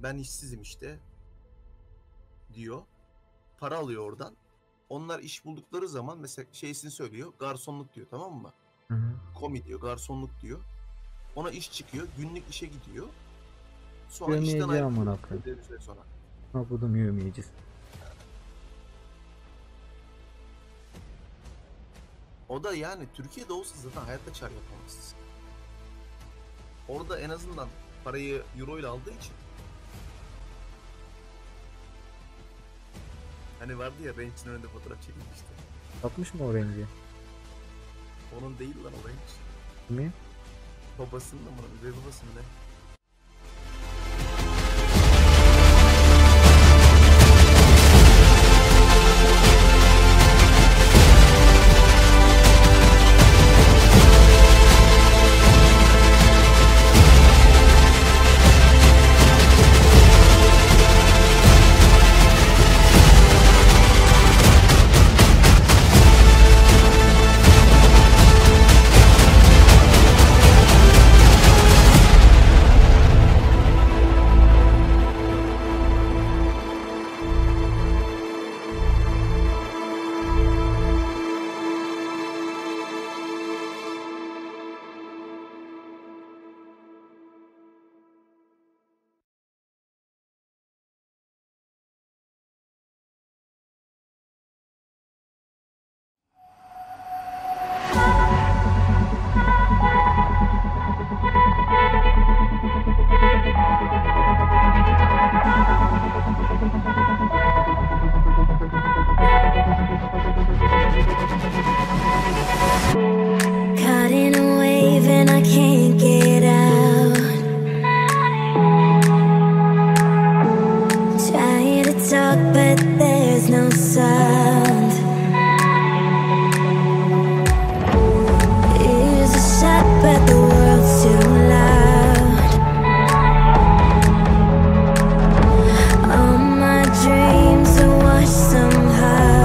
ben işsizim işte diyor. Para alıyor oradan. Onlar iş buldukları zaman mesela şeysini söylüyor. Garsonluk diyor, tamam mı? Hı hı. Komi diyor, garsonluk diyor. Ona iş çıkıyor. Günlük işe gidiyor. Sonra işten Yövmeyeci ayrılıyor. amına koyayım. Bir süre sonra. Ha budum yövmeyeceğiz. O da yani Türkiye'de olsa zaten hayatta çar yapamazsın. Orada en azından parayı euro ile aldığı için. Hani vardı ya, Range'in önünde fotoğraf çekilmişti. Satmış mı o rengi? Onun değil lan o Range. Kimi? Babasının da mı? Ve babasının ne? Caught in a wave and I can't get out. Trying to talk but there's no sound. Here's a shot but the world's too loud. All my dreams are washed somehow.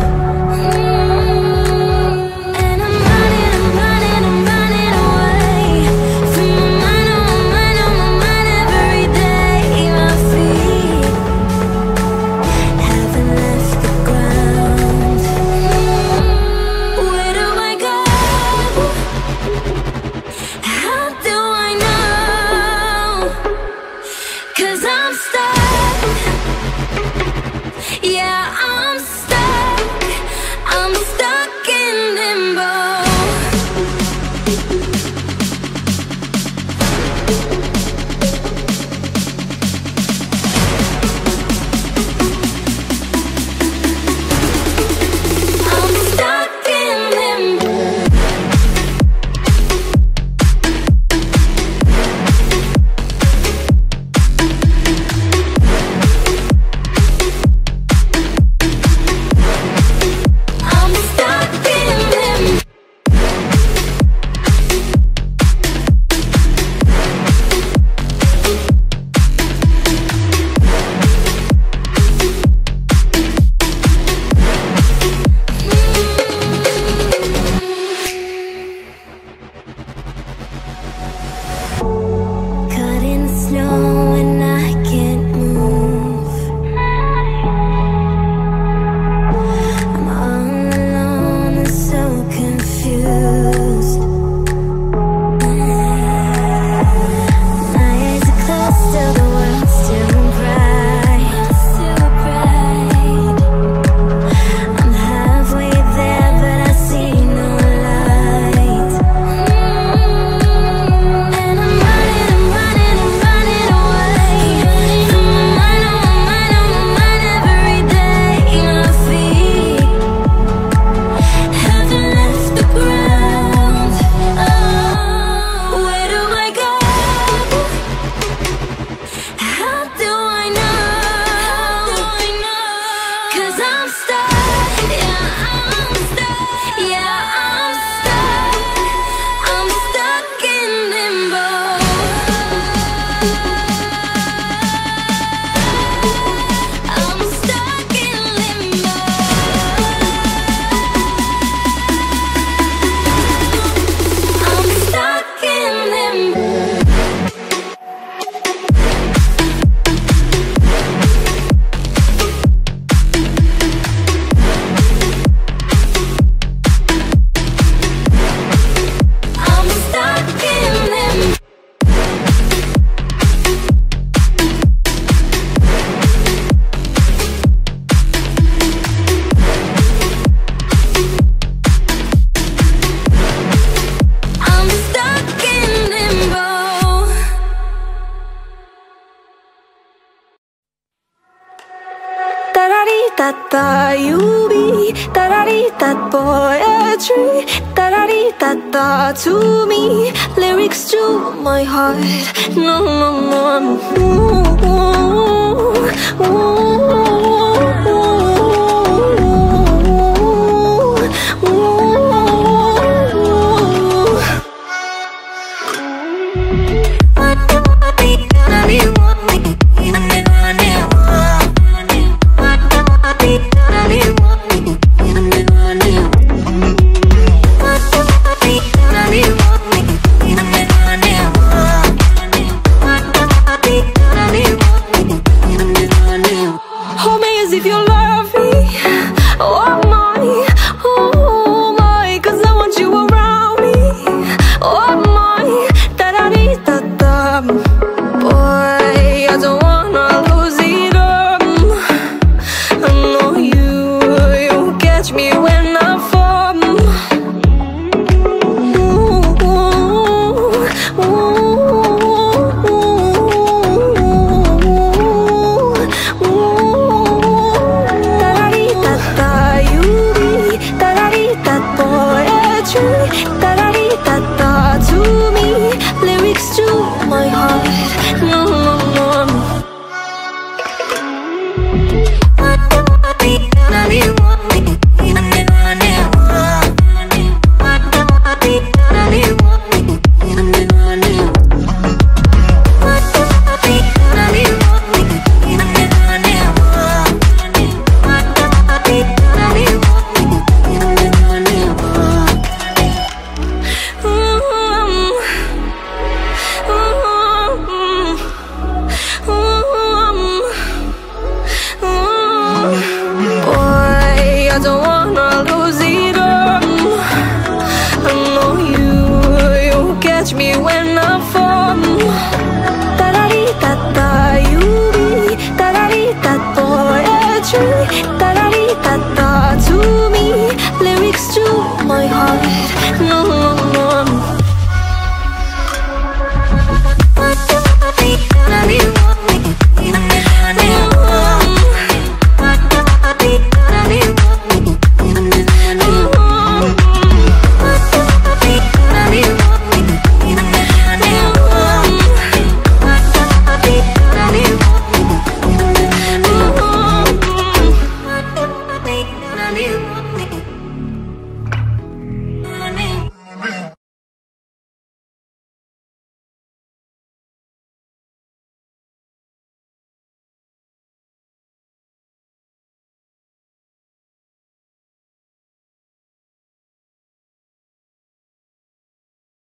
And I'm running away from my mind, on my mind every day. My feet haven't left the ground. Where do I go? How do I know? 'Cause I'm stuck. Yeah, I'm stuck. I'm stuck in limbo. I'm stuck in limbo. da da, you be da da dee da poetry, da da dee da da to me, lyrics to my heart. No, no, no, no. Ooh, ooh, ooh.